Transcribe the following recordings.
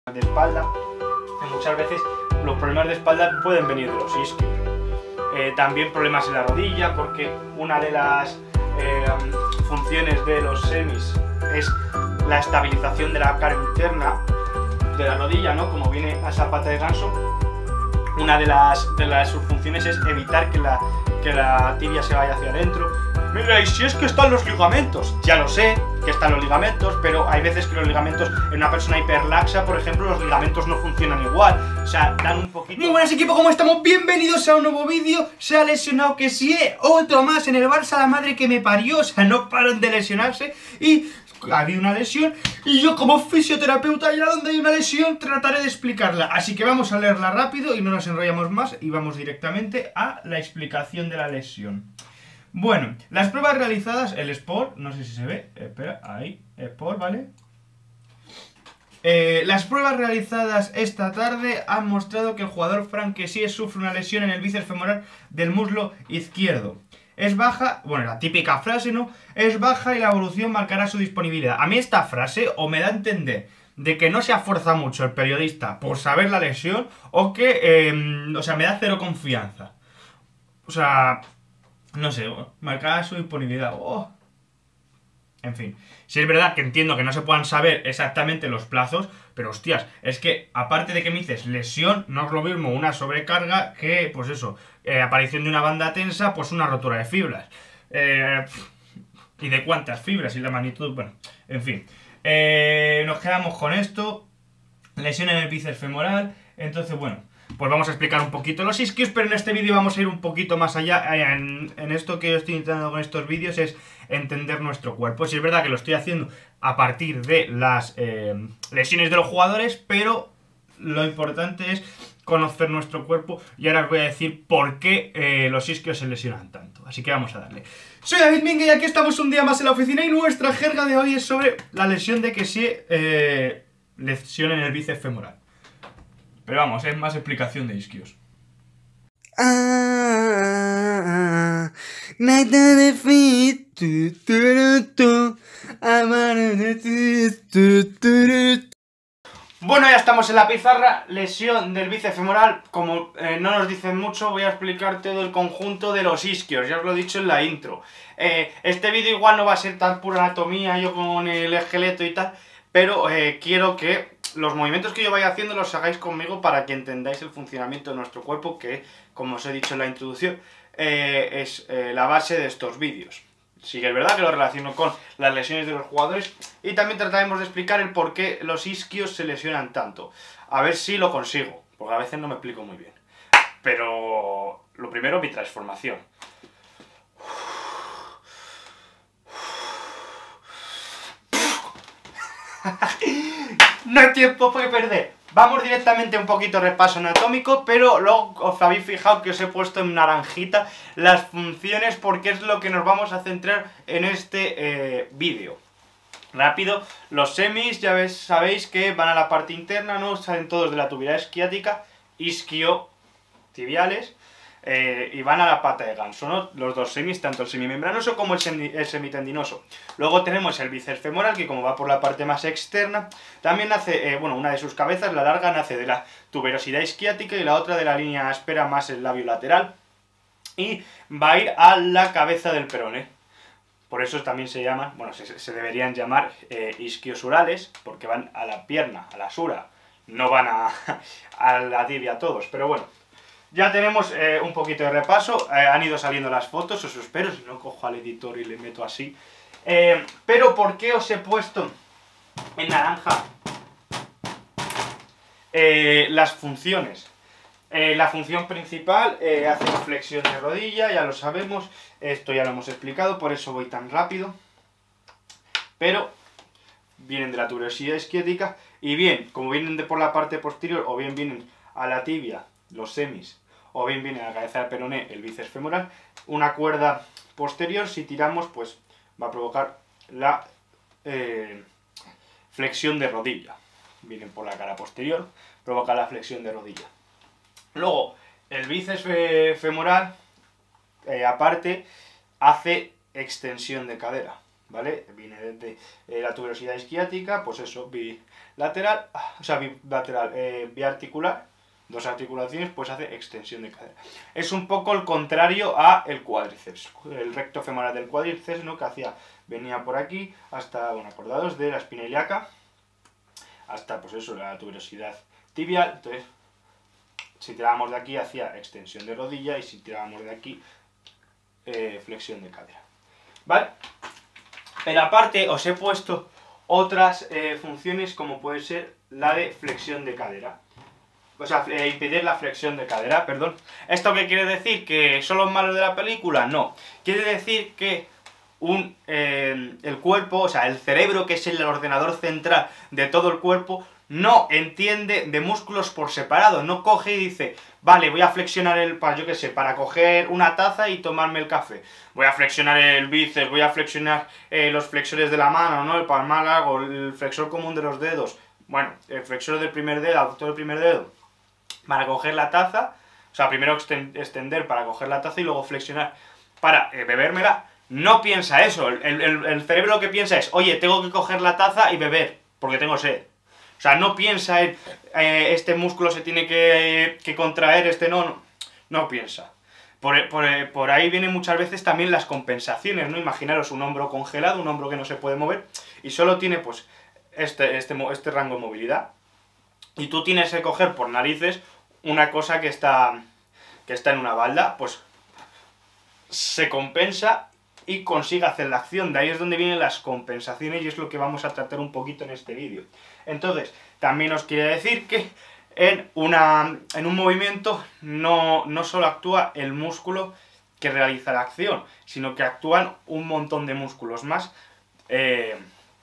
de espalda, muchas veces los problemas de espalda pueden venir de los isquios. También problemas en la rodilla, porque una de las funciones de los semis es la estabilización de la cara interna de la rodilla, ¿no? Como viene a esa pata de ganso, una de las funciones es evitar que la tibia se vaya hacia adentro. Mira, y si es que están los ligamentos, ya lo sé que están los ligamentos, pero hay veces que los ligamentos, en una persona hiperlaxa, por ejemplo, los ligamentos no funcionan igual, o sea, dan un poquito... Muy buenas, equipo, ¿cómo estamos? Bienvenidos a un nuevo vídeo. Se ha lesionado que sí, otro más en el Barça, la madre que me parió, o sea, no paran de lesionarse y... ha habido una lesión y yo como fisioterapeuta, ya donde hay una lesión, trataré de explicarla. Así que vamos a leerla rápido y no nos enrollamos más y vamos directamente a la explicación de la lesión. Bueno, las pruebas realizadas, el Sport, no sé si se ve, espera, ahí, Sport, ¿vale? Las pruebas realizadas esta tarde han mostrado que el jugador Franck Kessié sufre una lesión en el bíceps femoral del muslo izquierdo. Es baja, bueno, la típica frase, ¿no? Es baja y la evolución marcará su disponibilidad. A mí esta frase o me da a entender de que no se esfuerza mucho el periodista por saber la lesión o que, o sea, me da cero confianza. O sea, no sé, marcará su disponibilidad. Oh. En fin, si es verdad que entiendo que no se puedan saber exactamente los plazos, pero hostias, es que aparte de que me dices lesión, no es lo mismo una sobrecarga que, pues eso, aparición de una banda tensa, pues una rotura de fibras. ¿Y de cuántas fibras? Y la magnitud, bueno, en fin. Nos quedamos con esto, lesión en el bíceps femoral, entonces bueno, pues vamos a explicar un poquito los isquios, pero en este vídeo vamos a ir un poquito más allá. En esto que yo estoy intentando con estos vídeos es entender nuestro cuerpo. Si es verdad que lo estoy haciendo a partir de las lesiones de los jugadores, pero lo importante es conocer nuestro cuerpo y ahora os voy a decir por qué los isquios se lesionan tanto. Así que vamos a darle. Soy David Mingue y aquí estamos un día más en la oficina y nuestra jerga de hoy es sobre la lesión de Kessié, lesión en el bíceps femoral. Pero vamos, es más explicación de isquios. Bueno, ya estamos en la pizarra. Lesión del bíceps femoral. Como no nos dicen mucho, voy a explicar todo el conjunto de los isquios. Ya os lo he dicho en la intro. Este vídeo igual no va a ser tan pura anatomía, yo con el esqueleto y tal, pero quiero que los movimientos que yo vaya haciendo los hagáis conmigo para que entendáis el funcionamiento de nuestro cuerpo, que, como os he dicho en la introducción, es la base de estos vídeos. Sí que es verdad que lo relaciono con las lesiones de los jugadores y también trataremos de explicar el por qué los isquios se lesionan tanto. A ver si lo consigo, porque a veces no me explico muy bien. Pero lo primero, mi transformación. No hay tiempo que perder. Vamos directamente a un poquito de repaso anatómico, pero luego os habéis fijado que os he puesto en naranjita las funciones porque es lo que nos vamos a centrar en este vídeo. Rápido, los semis ya sabéis que van a la parte interna, ¿no? Salen todos de la tubería isquiática, isquiotibiales, y van a la pata de ganso, ¿no? Los dos semis, tanto el semimembranoso como el semitendinoso. Luego tenemos el bíceps femoral, que como va por la parte más externa, también nace, bueno, una de sus cabezas, la larga, nace de la tuberosidad isquiática y la otra de la línea áspera más el labio lateral. Y va a ir a la cabeza del peroné. Por eso también se llaman, bueno, se deberían llamar isquiosurales, porque van a la pierna, a la sura, no van a la tibia todos, pero bueno. Ya tenemos un poquito de repaso, han ido saliendo las fotos, os espero, si no cojo al editor y le meto así. Pero ¿por qué os he puesto en naranja las funciones? La función principal hace flexión de rodilla, ya lo sabemos, esto ya lo hemos explicado, por eso voy tan rápido. Pero vienen de la tuberosidad isquiática y bien, como vienen de por la parte posterior o bien vienen a la tibia, los semis, o bien viene a la cabeza del peroné, el bíceps femoral, una cuerda posterior, si tiramos, pues va a provocar la flexión de rodilla. Vienen por la cara posterior, provoca la flexión de rodilla. Luego, el bíceps femoral, aparte, hace extensión de cadera, ¿vale? Viene desde la tuberosidad isquiática, pues eso, bilateral, o sea, bilateral, biarticular, dos articulaciones, pues hace extensión de cadera. Es un poco el contrario a el cuádriceps, el recto femoral del cuádriceps, ¿no? Que hacía, venía por aquí hasta, bueno, acordados de la espina ilíaca, hasta, pues eso, la tuberosidad tibial. Entonces, si tirábamos de aquí, hacía extensión de rodilla, y si tirábamos de aquí, flexión de cadera. ¿Vale? Pero aparte os he puesto otras funciones, como puede ser la de flexión de cadera. O sea, impedir la flexión de cadera, perdón. ¿Esto qué quiere decir? ¿Que son los malos de la película? No. Quiere decir que el cuerpo, o sea, el cerebro, que es el ordenador central de todo el cuerpo, no entiende de músculos por separado. No coge y dice, vale, voy a flexionar yo qué sé, para coger una taza y tomarme el café. Voy a flexionar el bíceps, voy a flexionar los flexores de la mano, ¿no? El palmar largo, el flexor común de los dedos. Bueno, el flexor del primer dedo, aductor del primer dedo, para coger la taza. O sea, primero extender para coger la taza y luego flexionar para bebérmela. No piensa eso. El cerebro lo que piensa es, oye, tengo que coger la taza y beber, porque tengo sed. O sea, no piensa en este músculo se tiene que contraer, este no piensa. Por ahí vienen muchas veces también las compensaciones, ¿no? Imaginaros un hombro congelado, un hombro que no se puede mover, y solo tiene, pues, este rango de movilidad. Y tú tienes que coger por narices una cosa que está en una balda, pues se compensa y consigue hacer la acción. De ahí es donde vienen las compensaciones, y es lo que vamos a tratar un poquito en este vídeo. Entonces, también os quiere decir que en un movimiento no solo actúa el músculo que realiza la acción, sino que actúan un montón de músculos más, que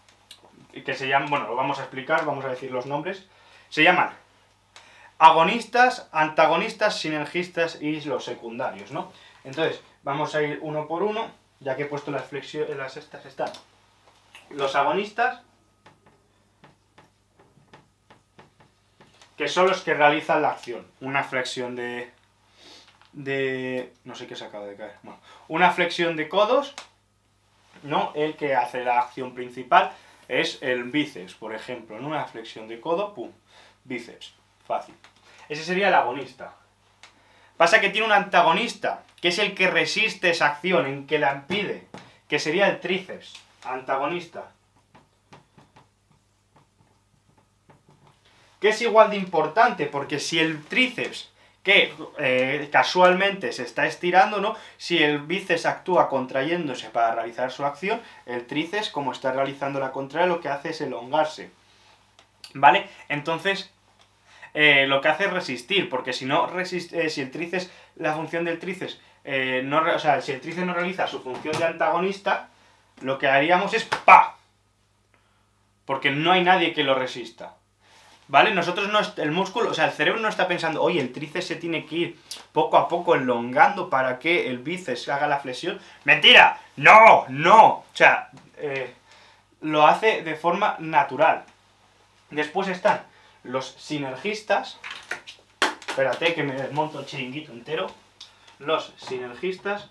se llaman, bueno, lo vamos a explicar, vamos a decir los nombres. Se llaman agonistas, antagonistas, sinergistas y los secundarios, ¿no? Entonces, vamos a ir uno por uno, ya que he puesto las flexiones, estas están. Los agonistas, que son los que realizan la acción. Una flexión de no sé qué se acaba de caer. Bueno, una flexión de codos, ¿no? El que hace la acción principal es el bíceps, por ejemplo, ¿no? Una flexión de codo, pum, bíceps, fácil. Ese sería el agonista. Pasa que tiene un antagonista, que es el que resiste esa acción, en que la impide, que sería el tríceps, antagonista. Que es igual de importante, porque si el tríceps, que casualmente se está estirando, ¿no? Si el bíceps actúa contrayéndose para realizar su acción, el tríceps, como está realizando la contraria, lo que hace es elongarse, ¿vale? Entonces, lo que hace es resistir, porque si no si el tríceps, la función del tríceps, o sea, si el tríceps no realiza su función de antagonista, lo que haríamos es ¡pa! Porque no hay nadie que lo resista, ¿vale? Nosotros el músculo, o sea, el cerebro no está pensando, oye, el tríceps se tiene que ir poco a poco elongando para que el bíceps haga la flexión. ¡Mentira! ¡No! ¡No! O sea, lo hace de forma natural. Después están los sinergistas. Espérate que me desmonto el chiringuito entero. Los sinergistas,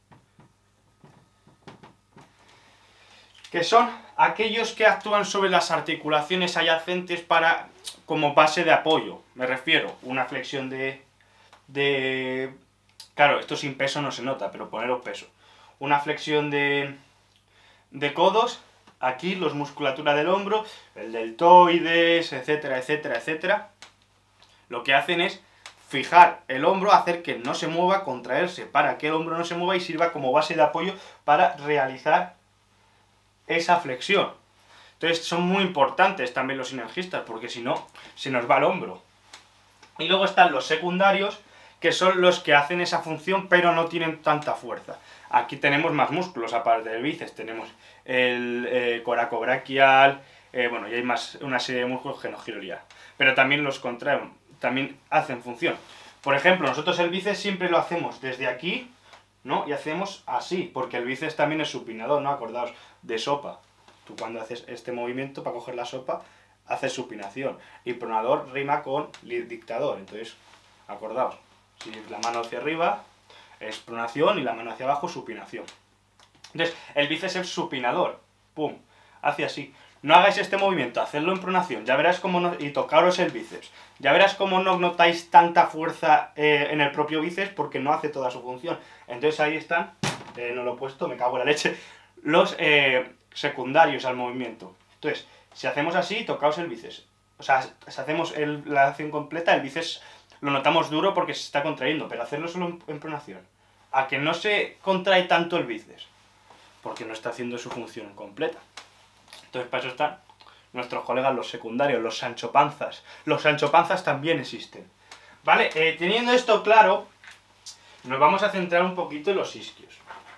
que son aquellos que actúan sobre las articulaciones adyacentes como base de apoyo. Me refiero, una flexión claro, esto sin peso no se nota, pero poneros peso. Una flexión de codos, aquí los musculatura del hombro, el deltoides, etcétera, etcétera, etcétera. Lo que hacen es fijar el hombro, hacer que no se mueva, contraerse para que el hombro no se mueva y sirva como base de apoyo para realizar esa flexión. Entonces son muy importantes también los sinergistas, porque si no, se nos va el hombro. Y luego están los secundarios, que son los que hacen esa función, pero no tienen tanta fuerza. Aquí tenemos más músculos, aparte del bíceps, tenemos el coracobraquial, bueno, y hay una serie de músculos que no quiero liar. Pero también los contraen, también hacen función. Por ejemplo, nosotros el bíceps siempre lo hacemos desde aquí, ¿no? Y hacemos así, porque el bíceps también es supinador, ¿no? Acordaos, de sopa. Tú cuando haces este movimiento para coger la sopa, haces supinación. Y pronador rima con dictador, entonces, acordaos. Si la mano hacia arriba es pronación y la mano hacia abajo supinación. Entonces, el bíceps es supinador. Pum, hace así. No hagáis este movimiento, hacedlo en pronación, ya verás cómo no, y tocaros el bíceps. Ya verás cómo no notáis tanta fuerza en el propio bíceps porque no hace toda su función. Entonces ahí están, no lo he puesto, me cago en la leche, los secundarios al movimiento. Entonces, si hacemos así, tocaos el bíceps. O sea, si hacemos la acción completa, el bíceps lo notamos duro porque se está contrayendo, pero hacerlo solo en pronación. A que no se contrae tanto el bíceps, porque no está haciendo su función completa. Entonces para eso están nuestros colegas los secundarios, los sanchopanzas. Los sanchopanzas también existen. ¿Vale? Teniendo esto claro, nos vamos a centrar un poquito en los isquios.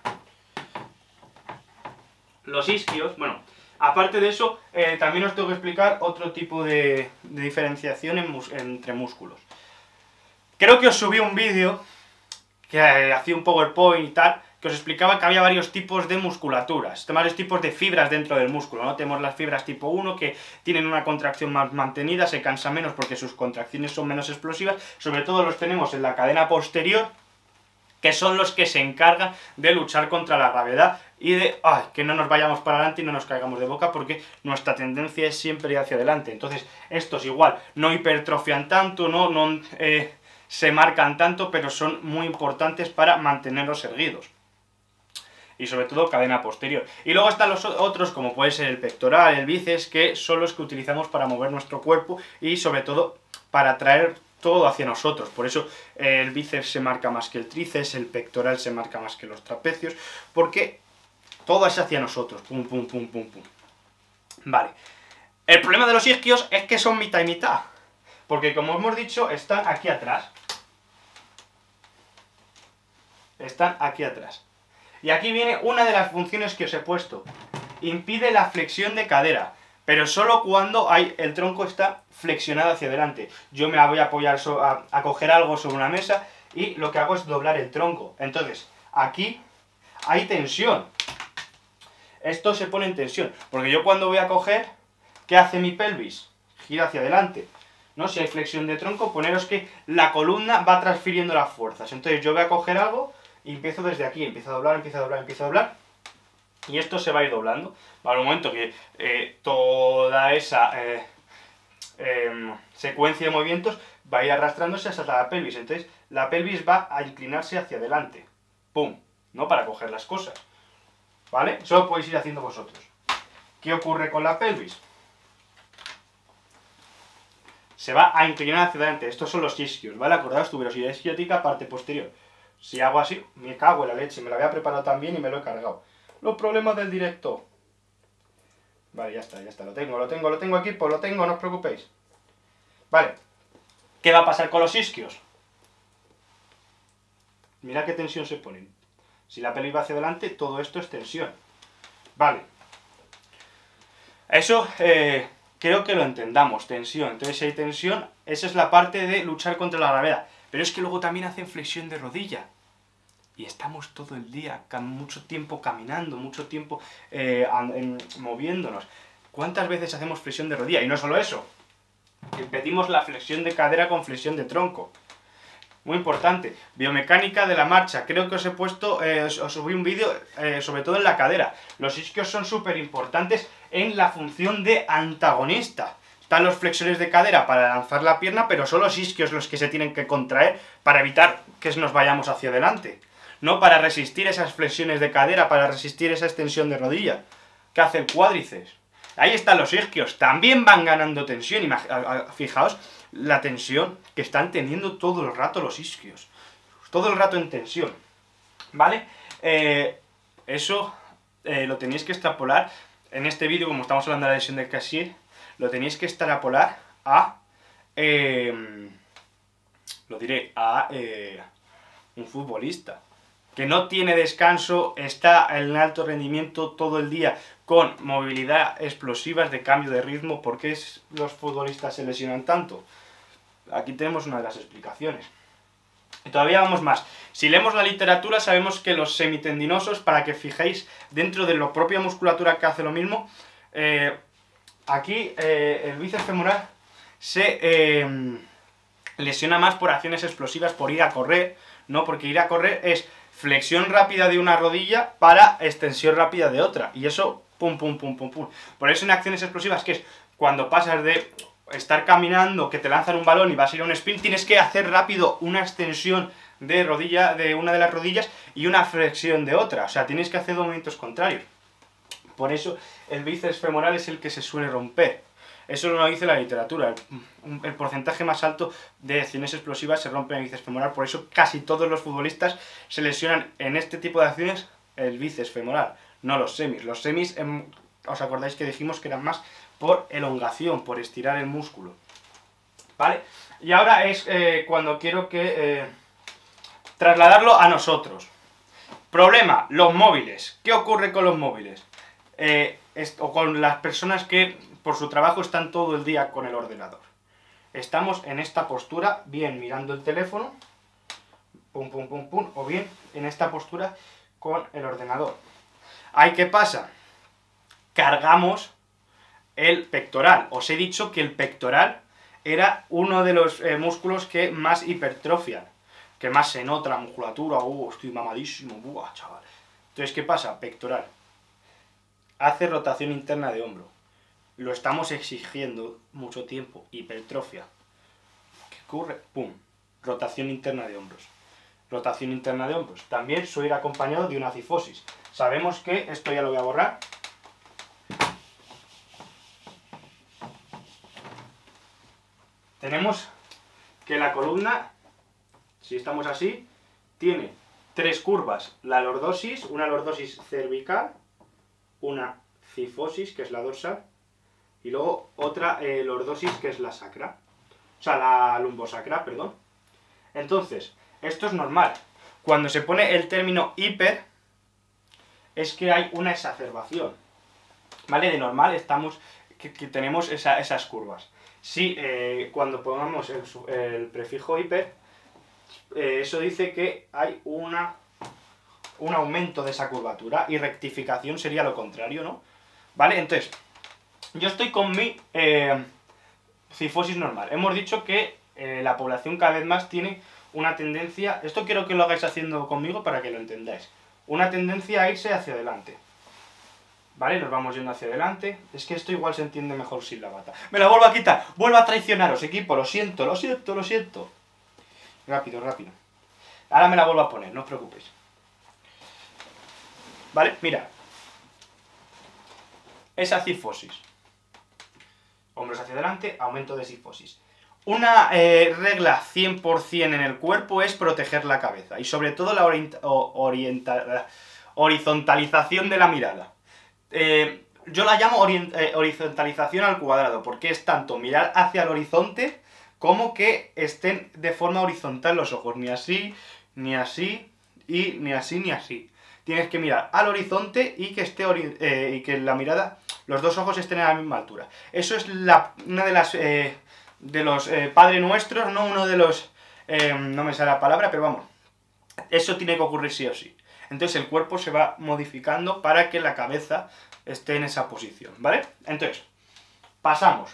Los isquios, bueno, aparte de eso, también os tengo que explicar otro tipo de diferenciación entre músculos. Creo que os subí un vídeo que hacía un PowerPoint y tal, que os explicaba que había varios tipos de musculaturas, varios tipos de fibras dentro del músculo, ¿no? Tenemos las fibras tipo 1, que tienen una contracción más mantenida, se cansa menos porque sus contracciones son menos explosivas, sobre todo los tenemos en la cadena posterior, que son los que se encargan de luchar contra la gravedad y de que no nos vayamos para adelante y no nos caigamos de boca, porque nuestra tendencia es siempre ir hacia adelante. Entonces, estos igual, no hipertrofian tanto, no se marcan tanto, pero son muy importantes para mantenerlos erguidos. Y sobre todo cadena posterior. Y luego están los otros, como puede ser el pectoral, el bíceps, que son los que utilizamos para mover nuestro cuerpo y sobre todo para traer todo hacia nosotros. Por eso el bíceps se marca más que el tríceps, el pectoral se marca más que los trapecios, porque todo es hacia nosotros. Pum, pum, pum, pum, pum. Vale. El problema de los isquios es que son mitad y mitad. Porque como hemos dicho, están aquí atrás. Están aquí atrás. Y aquí viene una de las funciones que os he puesto. Impide la flexión de cadera, pero solo cuando el tronco está flexionado hacia adelante. Yo me voy a apoyar a coger algo sobre una mesa y lo que hago es doblar el tronco. Entonces, aquí hay tensión. Esto se pone en tensión, porque yo cuando voy a coger, ¿qué hace mi pelvis? Gira hacia adelante. ¿No? Si hay flexión de tronco, poneros que la columna va transfiriendo las fuerzas. Entonces yo voy a coger algo y empiezo desde aquí, empiezo a doblar, empiezo a doblar, empiezo a doblar, y esto se va a ir doblando. Al momento que toda esa secuencia de movimientos va a ir arrastrándose hasta la pelvis. Entonces la pelvis va a inclinarse hacia adelante. ¡Pum! ¿No? Para coger las cosas. ¿Vale? Eso lo podéis ir haciendo vosotros. ¿Qué ocurre con la pelvis? Se va a inclinar hacia adelante. Estos son los isquios, ¿vale? Acordaos, tuberosidad isquiótica, parte posterior. Si hago así, me cago en la leche, me lo había preparado también y me lo he cargado. Los problemas del directo. Vale, ya está, lo tengo aquí, pues lo tengo, no os preocupéis. Vale, ¿qué va a pasar con los isquios? Mira qué tensión se ponen. Si la pelvis va hacia adelante, todo esto es tensión. Vale. Eso, creo que lo entendamos, tensión. Entonces, si hay tensión, esa es la parte de luchar contra la gravedad. Pero es que luego también hacen flexión de rodilla. Y estamos todo el día, mucho tiempo caminando, mucho tiempo moviéndonos. ¿Cuántas veces hacemos flexión de rodilla? Y no solo eso. Repetimos la flexión de cadera con flexión de tronco. Muy importante. Biomecánica de la marcha. Creo que os he puesto, os subí un vídeo, sobre todo en la cadera. Los isquios son súper importantes en la función de antagonista. Están los flexores de cadera para lanzar la pierna, pero son los isquios los que se tienen que contraer para evitar que nos vayamos hacia adelante. No para resistir esas flexiones de cadera, para resistir esa extensión de rodilla. ¿Qué hace el cuádriceps? Ahí están los isquios. También van ganando tensión. Fijaos la tensión que están teniendo todo el rato los isquios. Todo el rato en tensión. ¿Vale? Eso lo tenéis que extrapolar. En este vídeo, como estamos hablando de la lesión del Casier, lo tenéis que extrapolar a... un futbolista que no tiene descanso, está en alto rendimiento todo el día con movilidad explosivas de cambio de ritmo. ¿Por qué los futbolistas se lesionan tanto? Aquí tenemos una de las explicaciones. Y todavía vamos más. Si leemos la literatura sabemos que los semitendinosos, para que fijéis dentro de la propia musculatura que hace lo mismo, aquí el bíceps femoral se lesiona más por acciones explosivas, por ir a correr, ¿no? Porque ir a correr es flexión rápida de una rodilla para extensión rápida de otra. Y eso, pum, pum, pum, pum, pum. Por eso en acciones explosivas, que es cuando pasas de estar caminando, que te lanzan un balón y vas a ir a un sprint, tienes que hacer rápido una extensión de rodilla, de una de las rodillas, y una flexión de otra. O sea, tienes que hacer dos movimientos contrarios. Por eso el bíceps femoral es el que se suele romper. Eso lo dice la literatura. El porcentaje más alto de acciones explosivas se rompe en el bíceps femoral. Por eso casi todos los futbolistas se lesionan en este tipo de acciones el bíceps femoral, no los semis. Los semis, ¿os acordáis que dijimos que eran más por elongación, por estirar el músculo? ¿Vale? Y ahora es cuando quiero que trasladarlo a nosotros. Problema, los móviles. ¿Qué ocurre con los móviles? O con las personas que por su trabajo están todo el día con el ordenador. Estamos en esta postura, bien mirando el teléfono, pum, pum, pum, pum, o bien en esta postura con el ordenador. ¿Ahí qué pasa? Cargamos el pectoral. Os he dicho que el pectoral era uno de los músculos que más hipertrofian, que más se nota la musculatura. Estoy mamadísimo, buah, chaval. Entonces, ¿qué pasa? Pectoral. Hace rotación interna de hombro. Lo estamos exigiendo mucho tiempo. Hipertrofia. ¿Qué ocurre? Pum. Rotación interna de hombros. Rotación interna de hombros. También suele ir acompañado de una cifosis. Sabemos que, esto ya lo voy a borrar, tenemos que la columna, si estamos así, tiene tres curvas. La lordosis, una lordosis cervical, una cifosis, que es la dorsal, y luego otra lordosis, que es la sacra. O sea, la lumbosacra, perdón. Entonces, esto es normal. Cuando se pone el término hiper, es que hay una exacerbación. ¿Vale? De normal estamos que tenemos esas curvas. Si cuando pongamos el prefijo hiper, eso dice que hay un aumento de esa curvatura, y rectificación sería lo contrario, ¿no? ¿Vale? Entonces, yo estoy con mi cifosis normal. Hemos dicho que la población cada vez más tiene una tendencia, esto quiero que lo hagáis haciendo conmigo para que lo entendáis, una tendencia a irse hacia adelante. ¿Vale? Nos vamos yendo hacia adelante. Es que esto igual se entiende mejor sin la bata. ¡Me la vuelvo a quitar! ¡Vuelvo a traicionaros, equipo! Lo siento, lo siento, lo siento. Rápido, rápido. Ahora me la vuelvo a poner, no os preocupéis. ¿Vale? Mira. Esa cifosis. Hombros hacia adelante, aumento de cifosis. Una regla 100% en el cuerpo es proteger la cabeza. Y sobre todo la horizontalización de la mirada. Yo la llamo horizontalización al cuadrado, porque es tanto mirar hacia el horizonte como que estén de forma horizontal los ojos, ni así, ni así, y ni así, ni así. Tienes que mirar al horizonte y que esté y que la mirada, los dos ojos estén a la misma altura. Eso es una de las de los Padre Nuestros, no uno de los no me sale la palabra, pero vamos, eso tiene que ocurrir sí o sí. Entonces el cuerpo se va modificando para que la cabeza esté en esa posición, ¿vale? Entonces, pasamos.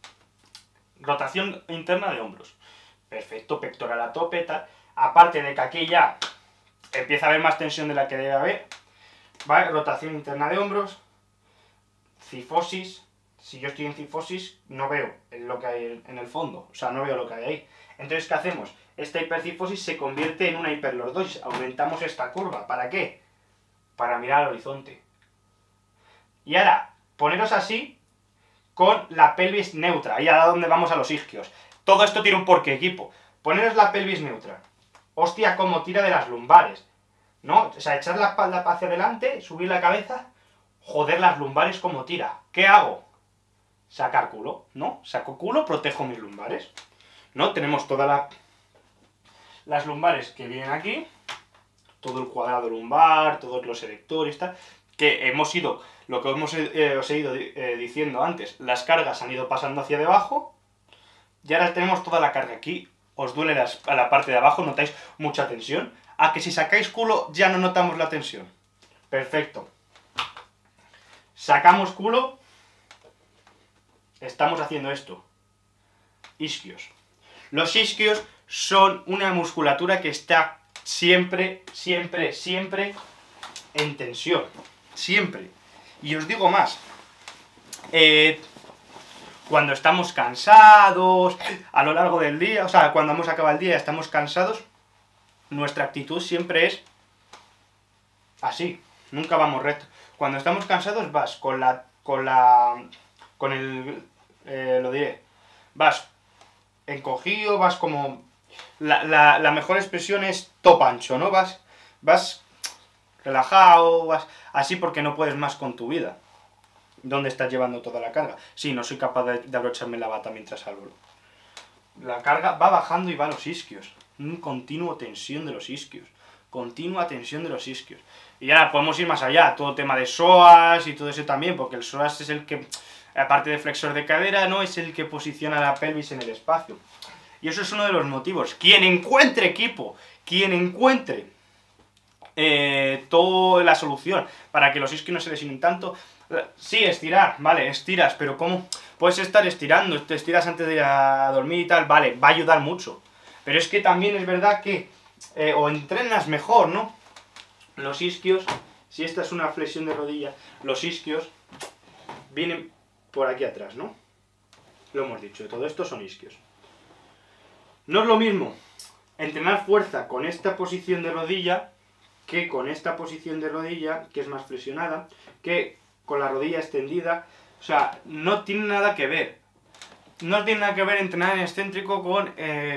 Rotación interna de hombros. Perfecto, pectoral a tope, tal. Aparte de que aquí ya empieza a haber más tensión de la que debe haber, ¿vale? Rotación interna de hombros. Cifosis. Si yo estoy en cifosis, no veo lo que hay en el fondo. O sea, no veo lo que hay ahí. Entonces, ¿qué hacemos? Esta hipercifosis se convierte en una hiperlordosis. Aumentamos esta curva. ¿Para qué? Para mirar al horizonte. Y ahora, poneros así con la pelvis neutra. Y ahora donde vamos a los isquios. Todo esto tiene un porqué, equipo. Poneros la pelvis neutra. Hostia, cómo tira de las lumbares. ¿No? O sea, echar la espalda hacia adelante, subir la cabeza. Joder, las lumbares cómo tira. ¿Qué hago? Sacar culo, ¿no? Saco culo, protejo mis lumbares. ¿No? Tenemos todas las lumbares que vienen aquí, todo el cuadrado lumbar, todos los erectores, tal, que hemos ido, lo que os he ido diciendo antes, las cargas han ido pasando hacia debajo, y ahora tenemos toda la carga aquí. Os duele a la parte de abajo, notáis mucha tensión. A que si sacáis culo ya no notamos la tensión. Perfecto. Sacamos culo, estamos haciendo esto. Isquios. Los isquios son una musculatura que está siempre, siempre, siempre en tensión. Siempre. Y os digo más. Cuando estamos cansados, a lo largo del día, o sea, cuando hemos acabado el día y estamos cansados, nuestra actitud siempre es así, nunca vamos recto. Cuando estamos cansados vas lo diré, vas encogido, vas como, la mejor expresión es top ancho, ¿no? Vas relajado, vas así porque no puedes más con tu vida. ¿Dónde estás llevando toda la carga? Sí, no soy capaz de abrocharme la bata mientras hablo. La carga va bajando y va a los isquios. Un continuo tensión de los isquios. Continua tensión de los isquios. Y ahora podemos ir más allá. Todo tema de psoas y todo eso también. Porque el psoas es el que, aparte de flexor de cadera, ¿no? Es el que posiciona la pelvis en el espacio. Y eso es uno de los motivos. Quien encuentre equipo, quien encuentre toda la solución para que los isquios no se lesionen tanto. Sí, estirar, vale, estiras, pero ¿cómo? Puedes estar estirando, te estiras antes de ir a dormir y tal, vale, va a ayudar mucho. Pero es que también es verdad que o entrenas mejor, ¿no? Los isquios, si esta es una flexión de rodilla, los isquios vienen por aquí atrás, ¿no? Lo hemos dicho, todo esto son isquios. No es lo mismo entrenar fuerza con esta posición de rodilla que con esta posición de rodilla, que es más flexionada, que con la rodilla extendida. O sea, no tiene nada que ver. No tiene nada que ver entrenar en excéntrico con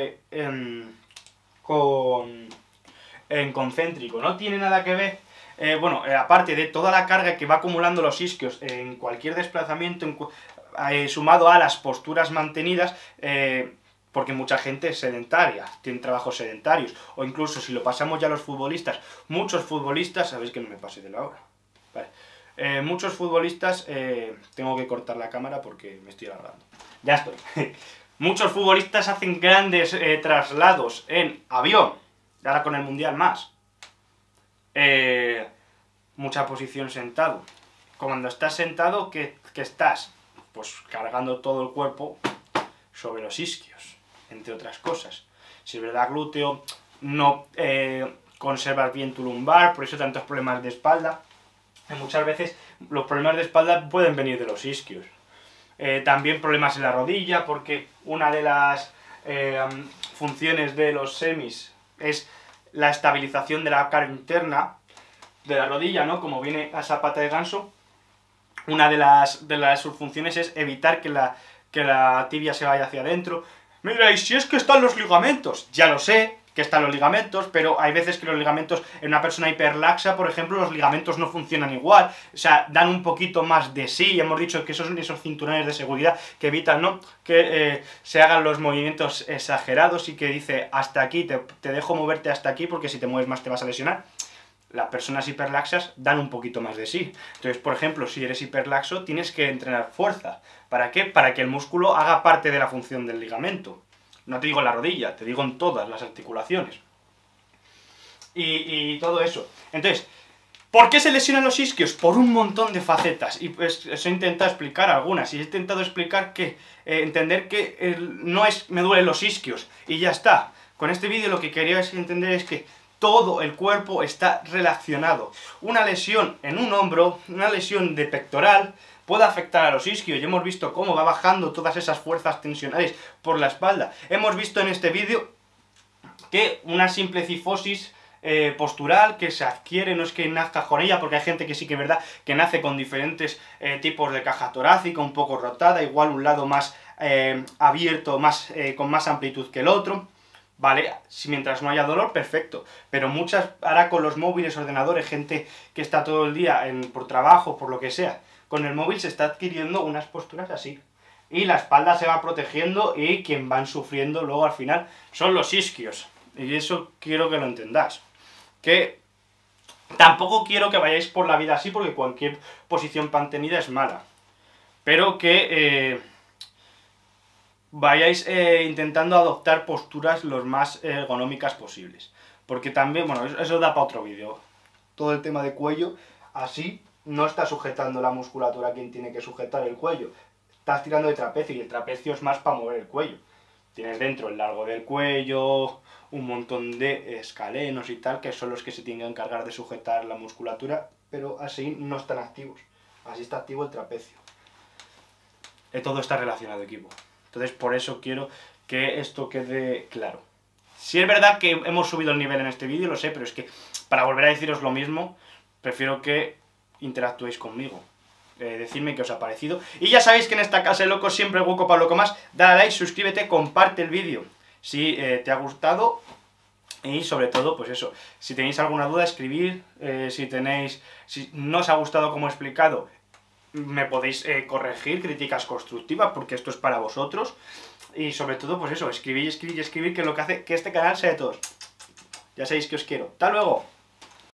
concéntrico. No tiene nada que ver. Aparte de toda la carga que va acumulando los isquios en cualquier desplazamiento, sumado a las posturas mantenidas, porque mucha gente es sedentaria, tiene trabajos sedentarios, o incluso si lo pasamos ya a los futbolistas, muchos futbolistas, sabéis que no me pase de la hora, vale. Muchos futbolistas, tengo que cortar la cámara porque me estoy alargando, ya estoy, muchos futbolistas hacen grandes traslados en avión, y ahora con el mundial más, mucha posición sentado. Cuando estás sentado, ¿qué estás? Pues cargando todo el cuerpo sobre los isquios, entre otras cosas. Si es verdad, glúteo, no conservas bien tu lumbar, por eso tantos problemas de espalda. Y muchas veces los problemas de espalda pueden venir de los isquios. También problemas en la rodilla, porque una de las funciones de los semis es la estabilización de la carga interna de la rodilla, ¿no? Como viene a esa pata de ganso, una de las subfunciones es evitar que la tibia se vaya hacia adentro. Mira, y si es que están los ligamentos, ya lo sé que están los ligamentos, pero hay veces que los ligamentos, en una persona hiperlaxa, por ejemplo, los ligamentos no funcionan igual, o sea, dan un poquito más de sí, hemos dicho que son esos cinturones de seguridad que evitan, ¿no?, que se hagan los movimientos exagerados y que dice, hasta aquí, te dejo moverte hasta aquí porque si te mueves más te vas a lesionar. Las personas hiperlaxas dan un poquito más de sí. Entonces, por ejemplo, si eres hiperlaxo, tienes que entrenar fuerza. ¿Para qué? Para que el músculo haga parte de la función del ligamento. No te digo en la rodilla, te digo en todas las articulaciones. Y todo eso. Entonces, ¿por qué se lesionan los isquios? Por un montón de facetas. Y pues os he intentado explicar algunas. Y he intentado explicar que, entender que no es me duelen los isquios. Y ya está. Con este vídeo lo que quería entender es que todo el cuerpo está relacionado. Una lesión en un hombro, una lesión de pectoral, puede afectar a los isquios. Y hemos visto cómo va bajando todas esas fuerzas tensionales por la espalda. Hemos visto en este vídeo que una simple cifosis postural que se adquiere, no es que nazca con ella, porque hay gente que sí que es verdad que nace con diferentes tipos de caja torácica, un poco rotada, igual un lado más abierto, con más amplitud que el otro. Vale, si mientras no haya dolor, perfecto. Pero muchas, ahora con los móviles, ordenadores, gente que está todo el día por trabajo, por lo que sea, con el móvil se está adquiriendo unas posturas así. Y la espalda se va protegiendo y quien van sufriendo luego al final son los isquios. Y eso quiero que lo entendáis. Que tampoco quiero que vayáis por la vida así porque cualquier posición mantenida es mala. Pero que vayáis intentando adoptar posturas lo más ergonómicas posibles. Porque también, bueno, eso da para otro vídeo. Todo el tema de cuello, así no está sujetando la musculatura quien tiene que sujetar el cuello. Estás tirando de trapecio y el trapecio es más para mover el cuello. Tienes dentro el largo del cuello, un montón de escalenos y tal, que son los que se tienen que encargar de sujetar la musculatura, pero así no están activos. Así está activo el trapecio. Todo está relacionado, equipo. Entonces por eso quiero que esto quede claro. Si es verdad que hemos subido el nivel en este vídeo, lo sé, pero es que para volver a deciros lo mismo, prefiero que interactuéis conmigo. Decidme qué os ha parecido. Y ya sabéis que en esta casa de locos siempre hay hueco para loco más. Dale a like, suscríbete, comparte el vídeo si te ha gustado. Y sobre todo, pues eso, si tenéis alguna duda, escribir. Si no os ha gustado como he explicado, me podéis corregir, críticas constructivas, porque esto es para vosotros. Y sobre todo, pues eso, escribir, que es lo que hace que este canal sea de todos. Ya sabéis que os quiero. ¡Hasta luego!